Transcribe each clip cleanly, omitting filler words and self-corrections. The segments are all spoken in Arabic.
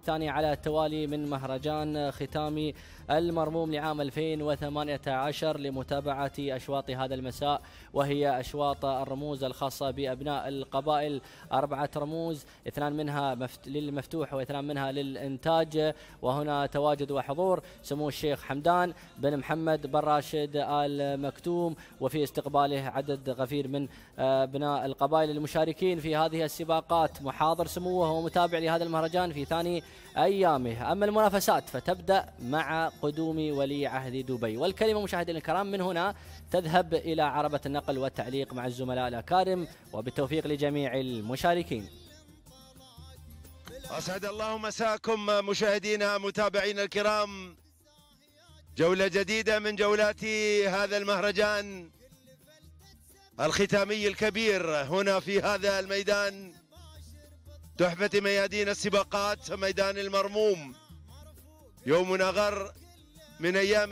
الثاني على التوالي من مهرجان ختامي المرموم لعام 2018 لمتابعة أشواط هذا المساء، وهي أشواط الرموز الخاصة بأبناء القبائل. 4 رموز، 2 منها للمفتوح و2 منها للإنتاج. وهنا تواجد وحضور سمو الشيخ حمدان بن محمد بن راشد آل مكتوم، وفي استقباله عدد غفير من أبناء القبائل المشاركين في هذه السباقات. محاضر سموه ومتابع لهذا المهرجان في ثاني أيامه. أما المنافسات فتبدأ مع قدوم ولي عهد دبي، والكلمة مشاهدينا الكرام من هنا تذهب إلى عربة النقل والتعليق مع الزملاء الأكارم، وبالتوفيق لجميع المشاركين. أسعد الله مساكم مشاهدينا متابعينا الكرام، جولة جديدة من جولات هذا المهرجان الختامي الكبير هنا في هذا الميدان، تحفة ميادين السباقات، ميدان المرموم. يومنا غر من أيام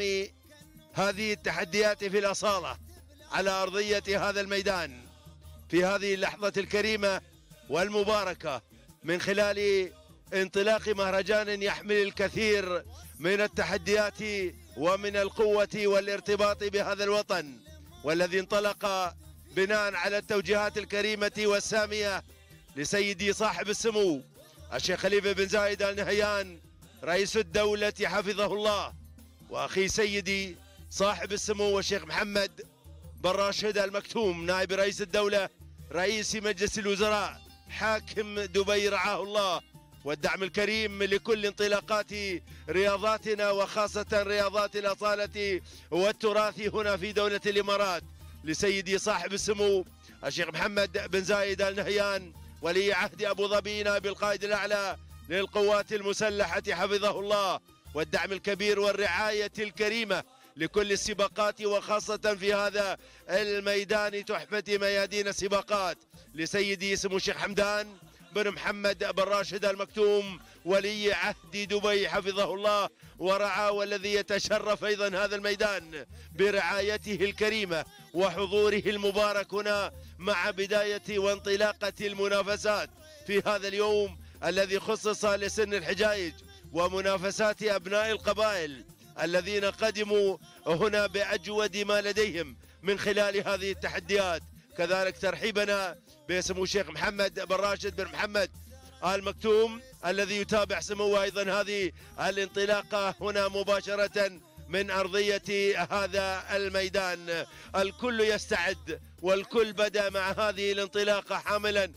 هذه التحديات في الأصالة على أرضية هذا الميدان في هذه اللحظة الكريمة والمباركة، من خلال انطلاق مهرجان يحمل الكثير من التحديات ومن القوة والارتباط بهذا الوطن، والذي انطلق بناء على التوجيهات الكريمة والسامية لسيدي صاحب السمو الشيخ خليفة بن زايد آل نهيان رئيس الدولة حفظه الله، وأخي سيدي صاحب السمو الشيخ محمد بن راشد آل مكتوم نائب رئيس الدولة رئيس مجلس الوزراء حاكم دبي رعاه الله، والدعم الكريم لكل انطلاقات رياضاتنا وخاصة رياضات الأصالة والتراث هنا في دولة الإمارات، لسيدي صاحب السمو الشيخ محمد بن زايد آل نهيان ولي عهد أبو ظبي نائب القائد الأعلى للقوات المسلحة حفظه الله، والدعم الكبير والرعاية الكريمة لكل السباقات وخاصة في هذا الميدان تحفة ميادين السباقات لسيدي سمو الشيخ حمدان بن محمد بن راشد آل مكتوم ولي عهد دبي حفظه الله ورعاه، والذي يتشرف أيضا هذا الميدان برعايته الكريمة وحضوره المبارك هنا مع بداية وانطلاقة المنافسات في هذا اليوم الذي خصص لسن الحجايج ومنافسات أبناء القبائل الذين قدموا هنا بأجود ما لديهم من خلال هذه التحديات. كذلك ترحيبنا بسمو الشيخ محمد بن راشد بن محمد آل مكتوم الذي يتابع سموه أيضا هذه الانطلاقة هنا مباشرة من أرضية هذا الميدان. الكل يستعد والكل بدأ مع هذه الانطلاقة حاملا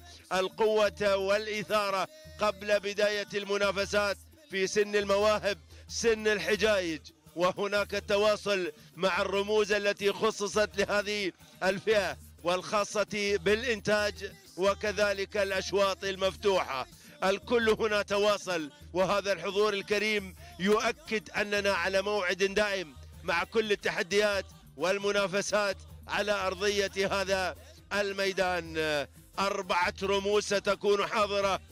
القوة والإثارة قبل بداية المنافسات في سن المواهب سن الحجايج، وهناك التواصل مع الرموز التي خصصت لهذه الفئة والخاصة بالإنتاج وكذلك الأشواط المفتوحة. الكل هنا تواصل، وهذا الحضور الكريم يؤكد أننا على موعد دائم مع كل التحديات والمنافسات على أرضية هذا الميدان. 4 رموز ستكون حاضرة،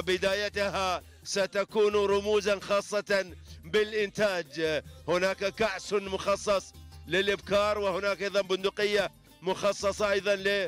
وبدايتها ستكون رموزا خاصة بالإنتاج. هناك كأس مخصص للإبكار، وهناك أيضا بندقية مخصصة أيضا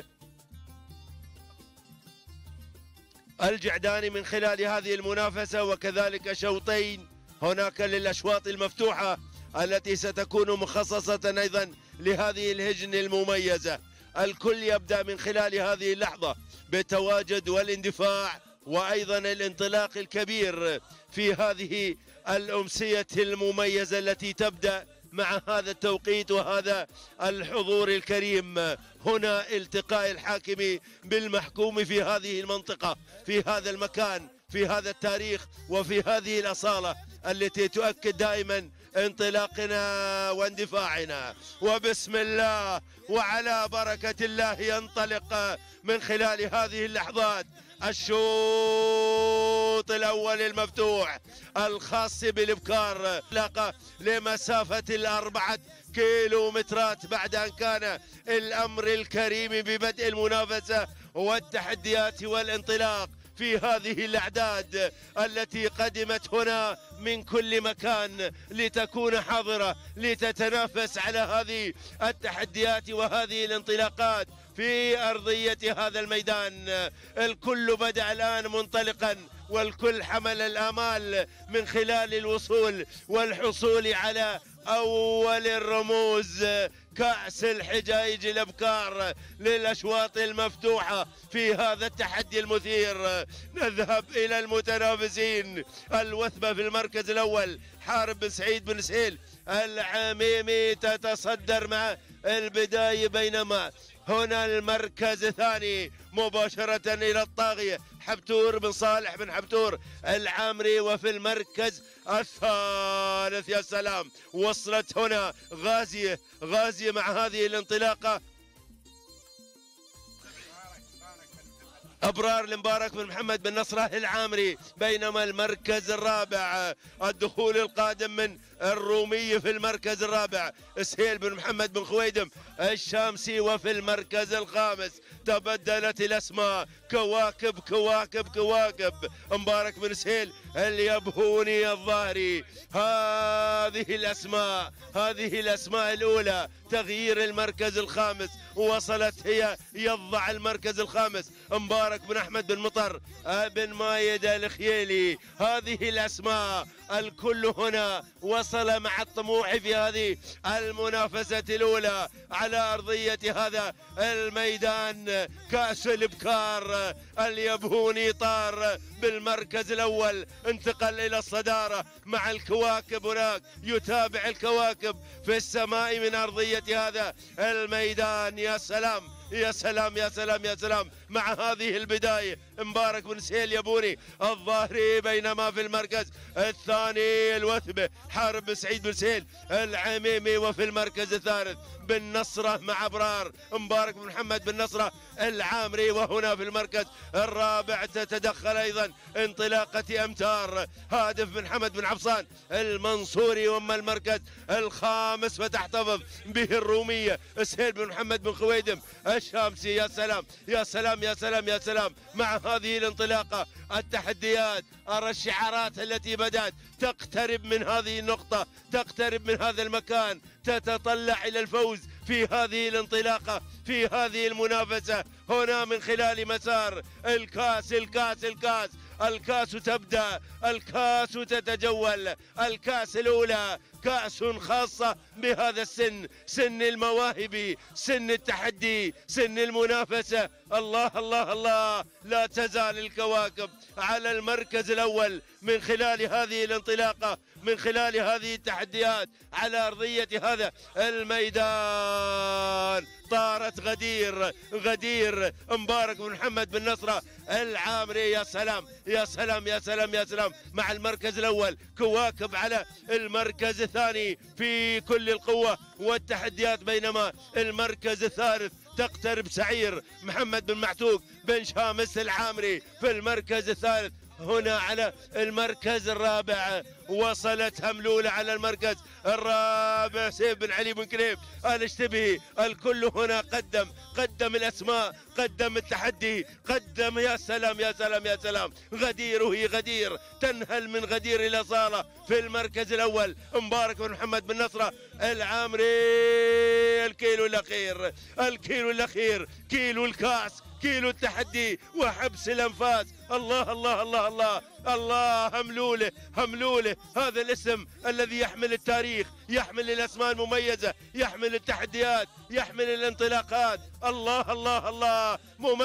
للجعداني من خلال هذه المنافسة، وكذلك شوطين هناك للأشواط المفتوحة التي ستكون مخصصة أيضا لهذه الهجن المميزة. الكل يبدأ من خلال هذه اللحظة بالتواجد والاندفاع وأيضا الانطلاق الكبير في هذه الأمسية المميزة التي تبدأ مع هذا التوقيت وهذا الحضور الكريم. هنا التقاء الحاكم بالمحكوم في هذه المنطقة، في هذا المكان، في هذا التاريخ، وفي هذه الأصالة التي تؤكد دائما انطلاقنا واندفاعنا. وبسم الله وعلى بركة الله ينطلق من خلال هذه اللحظات الشوط الأول المفتوح الخاص بالإبكار لمسافة 4 كيلومترات، بعد أن كان الأمر الكريم ببدء المنافسة والتحديات والانطلاق في هذه الأعداد التي قدمت هنا من كل مكان لتكون حاضرة لتتنافس على هذه التحديات وهذه الانطلاقات في أرضية هذا الميدان. الكل بدأ الآن منطلقا والكل حمل الآمال من خلال الوصول والحصول على أول الرموز كأس الحجايج الأبكار للأشواط المفتوحة في هذا التحدي المثير. نذهب إلى المتنافسين. الوثبة في المركز الأول حارب بن سعيد بن سهيل العميمي تتصدر مع البداية، بينما هنا المركز الثاني مباشرة إلى الطاغية حبتور بن صالح بن حبتور العامري. وفي المركز الثالث يا سلام وصلت هنا غازية مع هذه الانطلاقة أبرار المبارك بن محمد بن نصره العامري. بينما المركز الرابع الدخول القادم من الرومية في المركز الرابع سهيل بن محمد بن خويدم الشامسي. وفي المركز الخامس تبدلت الأسماء كواكب كواكب كواكب مبارك بن سهيل اليبهوني الظاهري. هذه الأسماء الأولى تغيير المركز الخامس وصلت هي يضع المركز الخامس مبارك بن أحمد بن مطر بن مايد الخييلي. هذه الأسماء الكل هنا وصل مع الطموح في هذه المنافسة الأولى على أرضية هذا الميدان. كأس الإبكار اليبهوني طار بالمركز الأول، انتقل إلى الصدارة مع الكواكب هناك، يتابع الكواكب في السماء من أرضية هذا الميدان. يا سلام يا سلام يا سلام يا سلام مع هذه البداية مبارك بن سهيل يبوني الظاهري. بينما في المركز الثاني الوثبة حارب بن سعيد بن سهيل العميمي. وفي المركز الثالث بن نصره مع أبرار مبارك بن محمد بن نصره العامري. وهنا في المركز الرابع تتدخل أيضا انطلاقة أمتار هادف بن حمد بن عفصان المنصوري. وأما المركز الخامس فتحتفظ به الرومية سهيل بن محمد بن خويدم الشامسي. يا سلام يا سلام يا سلام يا سلام مع هذه الانطلاقة. التحديات، أرى الشعارات التي بدأت تقترب من هذه النقطة، تقترب من هذا المكان، تتطلع إلى الفوز في هذه الانطلاقة، في هذه المنافسة هنا من خلال مسار الكاس. الكاس تبدأ، الكاس تتجول. الكاس الأولى كأس خاصة بهذا السن، سن المواهب، سن التحدي، سن المنافسة. الله الله الله، لا تزال الكواكب على المركز الأول من خلال هذه الانطلاقة، من خلال هذه التحديات على أرضية هذا الميدان. طارت غدير مبارك بن محمد بن نصره العامري. يا سلام يا سلام يا سلام يا سلام مع المركز الأول. كواكب على المركز الثاني في كل القوة والتحديات. بينما المركز الثالث تقترب سعير محمد بن معتوق بن شامس العامري في المركز الثالث. هنا على المركز الرابع وصلت هملولة على المركز الرابع سيف بن علي بن كريب الاشتبهي. الكل هنا قدم الأسماء، قدم التحدي، قدم. يا سلام يا سلام يا سلام غدير، وهي غدير تنهل من غدير إلى صالة في المركز الأول مبارك بن محمد بن نصره العامري. الكيلو الأخير كيلو الكاس، كيلو التحدي وحبس الأنفاس. الله الله الله الله الله هملولة هذا الاسم الذي يحمل التاريخ، يحمل الأسماء المميزة، يحمل التحديات، يحمل الانطلاقات. الله الله الله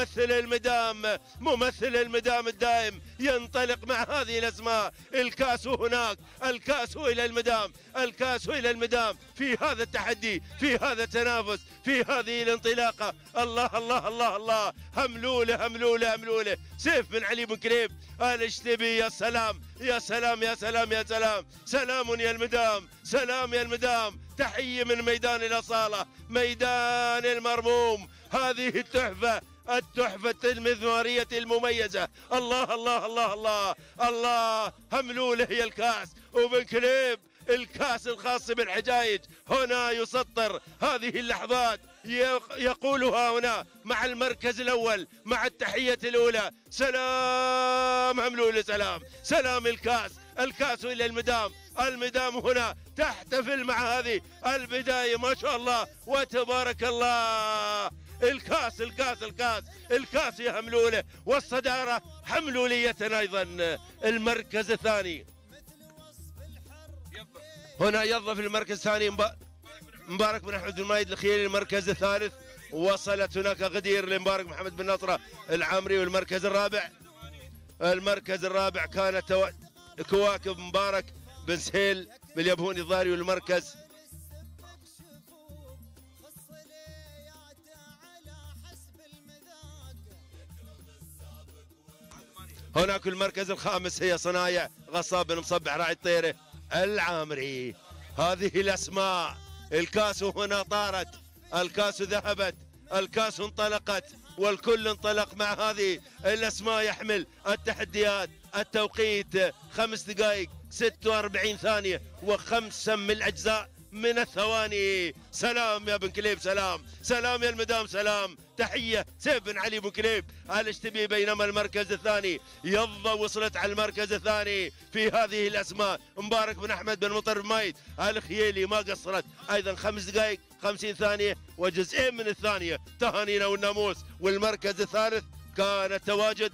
ممثل المدام الدائم ينطلق مع هذه الأسماء. الكاس هناك، الكاس إلى المدام، الكاس إلى المدام في هذا التحدي، في هذا التنافس، في هذه الانطلاقة. الله الله الله الله هملولة سيف بن علي بن كريب الاشتبي. يا سلام يا سلام يا سلام يا سلام، سلام يا المدام، سلام يا المدام. تحية من ميدان الأصالة، ميدان المرموم. هذه التحفة المذمارية المميزة. الله الله الله الله الله هملولة هي الكاس. وبن كليب الكاس الخاص بالحجايج هنا يسطر هذه اللحظات، يقولها هنا مع المركز الأول، مع التحية الأولى. سلام هملولة، سلام الكاس إلى المدام هنا تحتفل مع هذه البداية. ما شاء الله وتبارك الله. الكاس الكاس الكاس الكاس يحملوا له، والصدارة حملولية أيضا المركز الثاني. هنا يضف المركز الثاني مبارك بن أحمد بن مايد الخيالي المركز الثالث. وصلت هناك غدير لمبارك محمد بن نصرة العامري. والمركز الرابع، المركز الرابع كانت كواكب مبارك بن سهيل باليبهوني الظاهري. والمركز هناك المركز الخامس هي صنايع غصاب بن مصبح راعي الطيره العامري. هذه الاسماء. الكاس هنا طارت، الكاس ذهبت، الكاس انطلقت، والكل انطلق مع هذه الاسماء. يحمل التحديات. التوقيت 5 دقائق 46 ثانيه و5 من الاجزاء من الثواني. سلام يا بن كليب، سلام سلام يا المدام، سلام. تحيه سيف بن علي بن كليب الاشتبي. بينما المركز الثاني يضا وصلت على المركز الثاني في هذه الاسماء مبارك بن احمد بن مطر مايد الخيالي ما قصرت ايضا 5 دقائق 50 ثانيه وجزئين من الثانيه. تهانينا والناموس. والمركز الثالث كان التواجد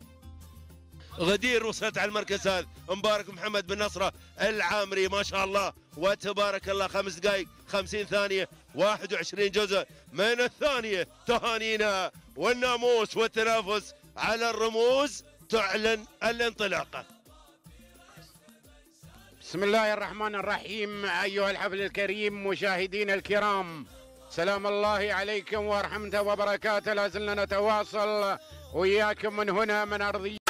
غدير وصلت على المركز هذا مبارك محمد بن نصرة العامري ما شاء الله وتبارك الله. 5 دقائق 50 ثانية 21 جزء من الثانية. تهانينا والناموس والتنافس على الرموز تعلن الانطلاقة. بسم الله الرحمن الرحيم. أيها الحفل الكريم مشاهدين الكرام، سلام الله عليكم ورحمته وبركاته. لازلنا نتواصل وياكم من هنا من أرضية